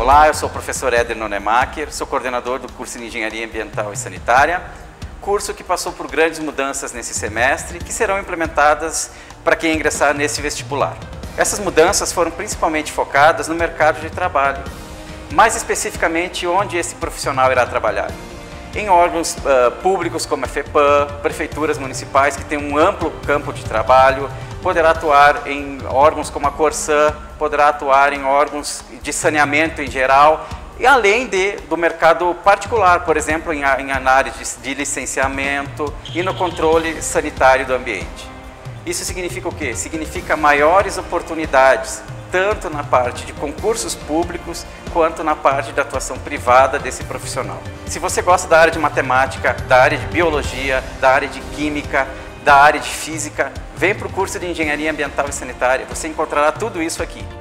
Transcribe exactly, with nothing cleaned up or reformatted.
Olá, eu sou o professor Éder Nonemacher, sou coordenador do curso de Engenharia Ambiental e Sanitária, curso que passou por grandes mudanças nesse semestre, que serão implementadas para quem ingressar nesse vestibular. Essas mudanças foram principalmente focadas no mercado de trabalho, mais especificamente onde esse profissional irá trabalhar. Em órgãos uh, públicos como a FEPAM, prefeituras municipais que têm um amplo campo de trabalho, poderá atuar em órgãos como a Corsan, poderá atuar em órgãos de saneamento em geral, e além de, do mercado particular, por exemplo, em, em análise de, de licenciamento e no controle sanitário do ambiente. Isso significa o quê? Significa maiores oportunidades, tanto na parte de concursos públicos, quanto na parte de atuação privada desse profissional. Se você gosta da área de matemática, da área de biologia, da área de química, da área de física, vem para o curso de Engenharia Ambiental e Sanitária, você encontrará tudo isso aqui.